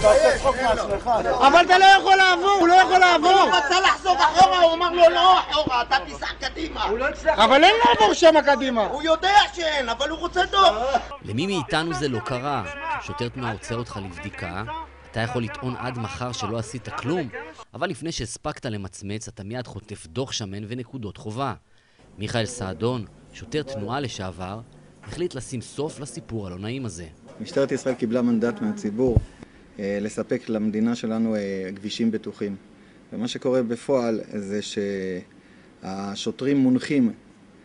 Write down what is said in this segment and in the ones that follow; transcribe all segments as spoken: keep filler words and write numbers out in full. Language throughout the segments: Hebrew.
תעשה צחוק מעצמך. אבל אתה לא יכול לעבור, הוא לא יכול לעבור. הוא רצה לחזור אחורה, הוא אמר לו לא אחורה, אתה תיסע קדימה. אבל אין לעבור שם קדימה. הוא יודע שאין, אבל הוא רוצה טוב. למי מאיתנו זה לא קרה? שוטר תנועה עוצר אותך לבדיקה, אתה יכול לטעון עד מחר שלא עשית כלום, אבל לפני שהספקת למצמץ אתה מיד חוטף דוח שמן ונקודות חובה. מיכאל סעדון, שוטר תנועה לשעבר, החליט לשים סוף לסיפור הלא נעים הזה. משטרת ישראל קיבלה מנדט מהציבור אה, לספק למדינה שלנו אה, כבישים בטוחים. ומה שקורה בפועל זה שהשוטרים מונחים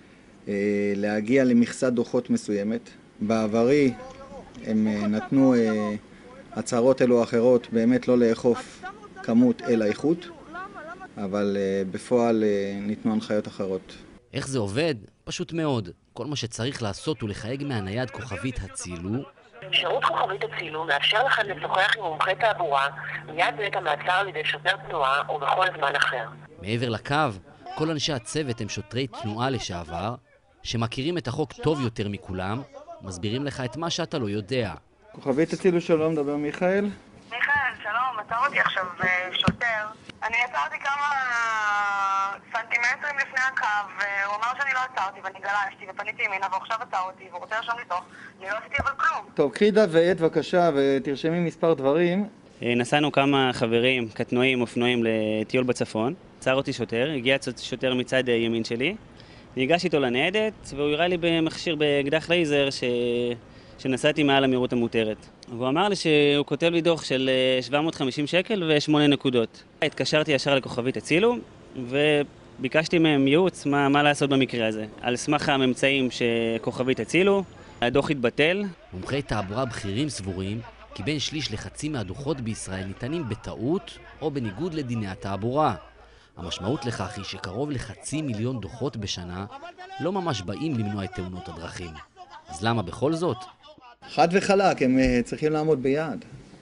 אה, להגיע למכסת דוחות מסוימת. בעברי הם אה, נתנו אה, הצהרות אלו או אחרות באמת לא לאכוף כמות אלא איכות, אבל אה, בפועל אה, ניתנו הנחיות אחרות. איך זה עובד? פשוט מאוד. כל מה שצריך לעשות הוא לחייג מהנייד כוכבית הצילו. שירות כוכבית הצילו מאפשר לכם לשוחח עם מומחה תעבורה מיד בעת המעצר על ידי שוטר תנועה או בכל זמן אחר. מעבר לקו, כל אנשי הצוות הם שוטרי תנועה לשעבר, שמכירים את החוק טוב יותר מכולם, מסבירים לך את מה שאתה לא יודע. כוכבית הצילו שלום, מדבר מיכאל. מיכאל, שלום, עצר אותי עכשיו שוטר. אני עצרתי כמה סנטימטרים לפני הקו, והוא אמר שאני לא עצרתי ואני גלשתי ופניתי ימינה ועכשיו עצר אותי והוא רוצה לרשום לי דוח. אני לא עשיתי אבל כלום. טוב, קחי דף ועט בבקשה ותרשמי מספר דברים. נסענו כמה חברים, קטנועים, אופנועים לטיול בצפון. עצר אותי שוטר, הגיע שוטר מצד ימין שלי. ניגש איתו לניידת והוא הראה לי במכשיר באקדח לייזר ש... שנסעתי מעל המהירות המותרת. והוא אמר לי שהוא כותב לי דוח של שבע מאות וחמישים שקל ושמונה נקודות. התקשרתי ישר לכוכבית הצילו וביקשתי מהם ייעוץ מה, מה לעשות במקרה הזה. על סמך הממצאים שכוכבית הצילו, הדוח התבטל. מומחי תעבורה בכירים סבורים כי בין שליש לחצי מהדוחות בישראל ניתנים בטעות או בניגוד לדיני התעבורה. המשמעות לכך היא שקרוב לחצי מיליון דוחות בשנה לא ממש באים למנוע את תאונות הדרכים. אז למה בכל זאת? חד וחלק, הם צריכים לעמוד ביעד.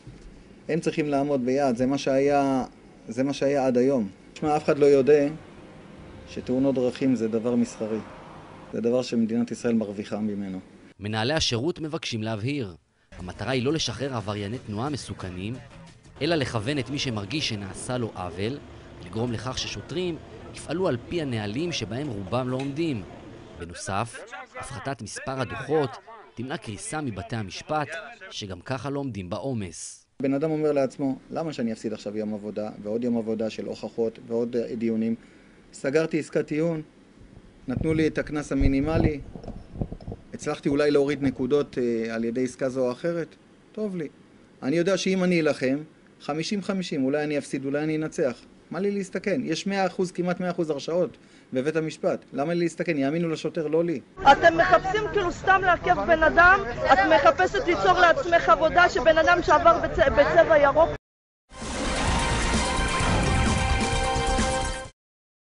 הם צריכים לעמוד ביעד, זה מה שהיה, זה מה שהיה עד היום. תשמע, אף אחד לא יודע שתאונות דרכים זה דבר מסחרי. זה דבר שמדינת ישראל מרוויחה ממנו. מנהלי השירות מבקשים להבהיר. המטרה היא לא לשחרר עברייני תנועה מסוכנים, אלא לכוון את מי שמרגיש שנעשה לו עוול, לגרום לכך ששוטרים יפעלו על פי הנהלים שבהם רובם לא עומדים. בנוסף, הפחתת מספר הדוחות תמנע קריסה מבתי המשפט, שגם ככה לא עומדים בעומס. בן אדם אומר לעצמו, למה שאני אפסיד עכשיו יום עבודה, ועוד יום עבודה של הוכחות ועוד דיונים? סגרתי עסקת טיעון, נתנו לי את הקנס המינימלי, הצלחתי אולי להוריד נקודות אה, על ידי עסקה זו או אחרת, טוב לי. אני יודע שאם אני אלחם, חמישים חמישים, אולי אני אפסיד, אולי אני אנצח. מה לי להסתכן? יש מאה אחוז, כמעט מאה אחוז הרשאות בבית המשפט. למה לי להסתכן? יאמינו לשוטר, לא לי. אתם מחפשים כאילו סתם לעכב בן אדם, את מחפשת ליצור לעצמך עבודה שבן אדם שעבר בצ... בצבע ירוק